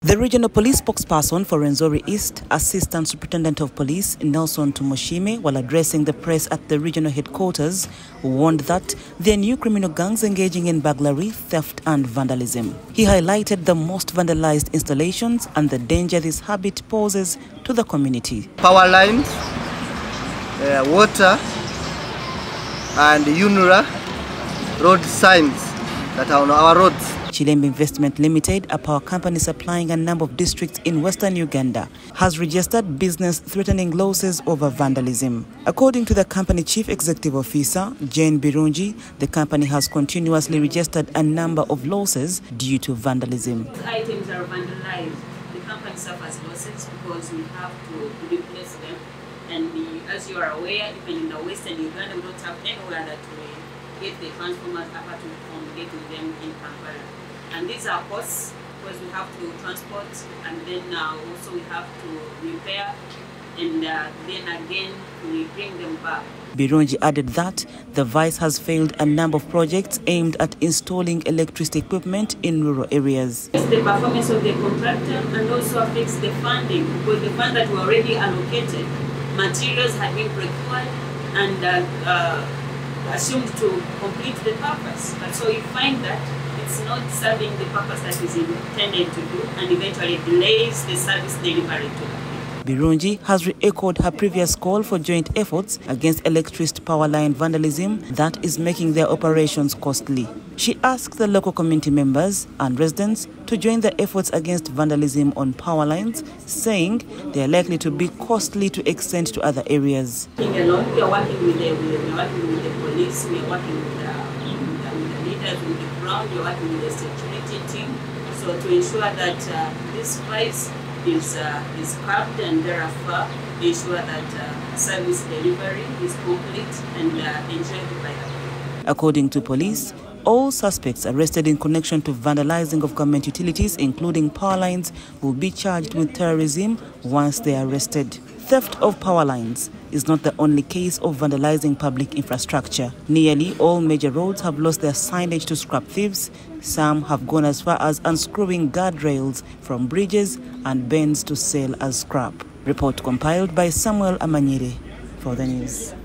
The regional police spokesperson for Rwenzori East, Assistant Superintendent of Police Nelson Tumushime, while addressing the press at the regional headquarters, warned that there are new criminal gangs engaging in burglary, theft and vandalism. He highlighted the most vandalized installations and the danger this habit poses to the community. Power lines, water and UNRA road signs that are on our roads. Chilembe Investment Limited, a power company supplying a number of districts in western Uganda, has registered business-threatening losses over vandalism. According to the company chief executive officer, Jane Birungi, the company has continuously registered a number of losses due to vandalism. Items are vandalized. The company suffers losses because we have to replace them. And as you are aware, even in the western Uganda, we don't have anywhere that we get the transformers apart from getting them in Kampala. And these are costs because we have to transport and then also we have to repair and then again we bring them back. Birungi added that the Vice has failed a number of projects aimed at installing electricity equipment in rural areas. It's the performance of the contractor and also affects the funding because the funds that were already allocated, materials had been procured and assumed to complete the purpose. But so you find that it's not serving the purpose that is intended to do and eventually delays the service delivery to the people. Birungi has re-echoed her previous call for joint efforts against electricity power line vandalism that is making their operations costly. She asked the local community members and residents to join the efforts against vandalism on power lines, saying they are likely to be costly to extend to other areas. We are working with the police, we are working with the leaders on the ground, we are working with the security team, so to ensure that this price is curbed and therefore ensure that service delivery is complete and enjoyed by the people. According to police, all suspects arrested in connection to vandalizing of government utilities, including power lines, will be charged with terrorism once they are arrested. Theft of power lines is not the only case of vandalizing public infrastructure. Nearly all major roads have lost their signage to scrap thieves. Some have gone as far as unscrewing guardrails from bridges and bends to sell as scrap. Report compiled by Samuel Amanyire for the news.